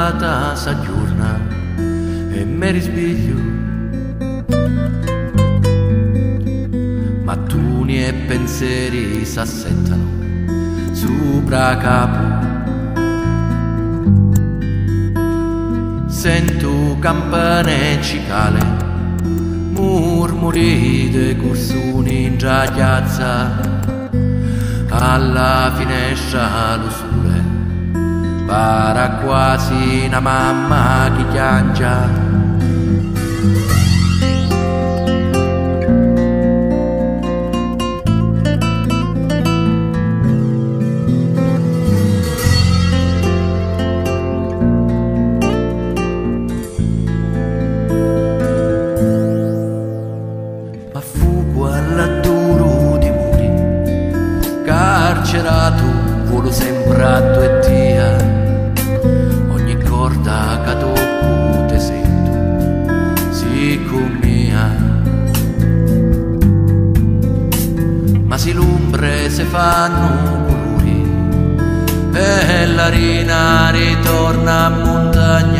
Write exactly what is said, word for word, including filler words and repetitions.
giornata s'aggiorna e mi risveglio, mattoni e pensieri s'assettano sopra capo. Sento campane e cicale, murmuri de cursuni in già piazza. Alla finestra lo sole para quasi una mamma che piange. Ma fu quella duro di muri, carcerato, volo sempre a due dia. Ogni corda che tocco te sento, sì come mia. Ma si l'ombre se fanno colori e la rina ritorna a montagna.